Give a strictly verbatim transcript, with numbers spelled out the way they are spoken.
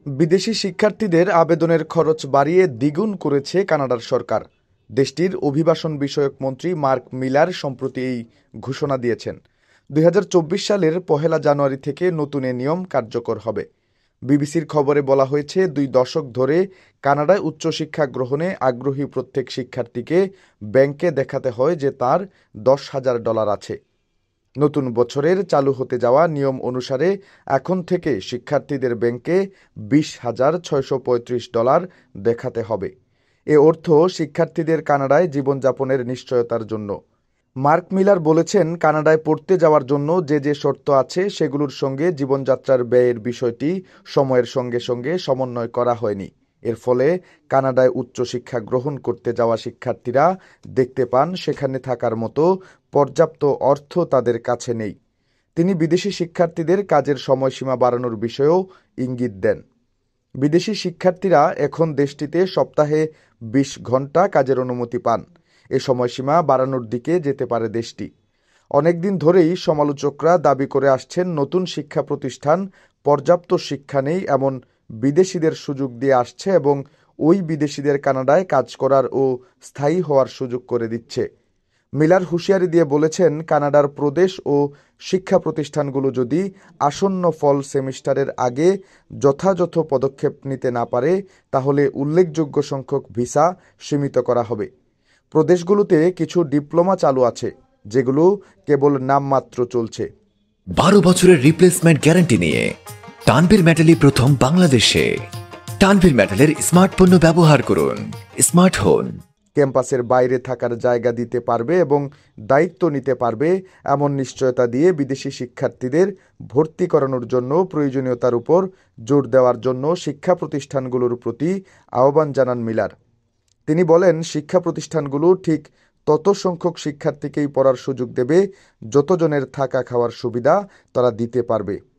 বিদেশি শিক্ষার্থীদের আবেদনের খরচ বাড়িয়ে দ্বিগুণ করেছে কানাডার সরকার। দেশটির অভিবাসন বিষয়ক মন্ত্রী মার্ক মিলার সম্প্রতি এই ঘোষণা দিয়েছেন। দুই হাজার চব্বিশ সালের পহেলা জানুয়ারি থেকে নতুন এ নিয়ম কার্যকর হবে। বিবিসির খবরে বলা হয়েছে, দুই দশক ধরে কানাডায় উচ্চশিক্ষা গ্রহণে আগ্রহী প্রত্যেক শিক্ষার্থীকে ব্যাংকে দেখাতে হয় যে তার দশ হাজার ডলার আছে। নতুন বছরের চালু হতে যাওয়া নিয়ম অনুসারে এখন থেকে শিক্ষার্থীদের ব্যাংকে বিশ হাজার ছয়শো পঁয়ত্রিশ ডলার দেখাতে হবে। এ অর্থ শিক্ষার্থীদের কানাডায় জীবনযাপনের নিশ্চয়তার জন্য। মার্ক মিলার বলেছেন, কানাডায় পড়তে যাওয়ার জন্য যে যে শর্ত আছে সেগুলোর সঙ্গে জীবনযাত্রার ব্যয়ের বিষয়টি সময়ের সঙ্গে সঙ্গে সমন্বয় করা হয়নি। এর ফলে কানাডায় উচ্চশিক্ষা গ্রহণ করতে যাওয়া শিক্ষার্থীরা দেখতে পান সেখানে থাকার মতো পর্যাপ্ত অর্থ তাদের কাছে নেই। তিনি বিদেশি শিক্ষার্থীদের কাজের সময়সীমা বাড়ানোর বিষয়েও ইঙ্গিত দেন। বিদেশি শিক্ষার্থীরা এখন দেশটিতে সপ্তাহে বিশ ঘন্টা কাজের অনুমতি পান। এ সময়সীমা বাড়ানোর দিকে যেতে পারে দেশটি। অনেকদিন ধরেই সমালোচকরা দাবি করে আসছেন, নতুন শিক্ষা প্রতিষ্ঠান পর্যাপ্ত শিক্ষা নেই এমন বিদেশিদের সুযোগ দিয়ে আসছে এবং ওই বিদেশিদের কানাডায় কাজ করার ও স্থায়ী হওয়ার সুযোগ করে দিচ্ছে। মিলার হুঁশিয়ারি দিয়ে বলেছেন, কানাডার প্রদেশ ও শিক্ষা প্রতিষ্ঠানগুলো যদি আসন্ন ফল সেমিস্টারের আগে যথাযথ পদক্ষেপ নিতে না পারে তাহলে উল্লেখযোগ্য সংখ্যক ভিসা সীমিত করা হবে। প্রদেশগুলোতে কিছু ডিপ্লোমা চালু আছে যেগুলো কেবল নামমাত্র চলছে। বারো বছরের রিপ্লেসমেন্ট গ্যারান্টি নিয়ে তানভীর মেটালি প্রথম বাংলাদেশে। তানভীর মেটালের স্মার্ট পণ্য ব্যবহার করুন, স্মার্ট হন। ক্যাম্পাসের বাইরে থাকার জায়গা দিতে পারবে এবং দায়িত্ব নিতে পারবে এমন নিশ্চয়তা দিয়ে বিদেশি শিক্ষার্থীদের ভর্তি করানোর জন্য প্রয়োজনীয়তার উপর জোর দেওয়ার জন্য শিক্ষা প্রতিষ্ঠানগুলোর প্রতি আহ্বান জানান মিলার। তিনি বলেন, শিক্ষা প্রতিষ্ঠানগুলো ঠিক তত সংখ্যক শিক্ষার্থীকেই পড়ার সুযোগ দেবে যতজনের থাকা খাওয়ার সুবিধা তারা দিতে পারবে।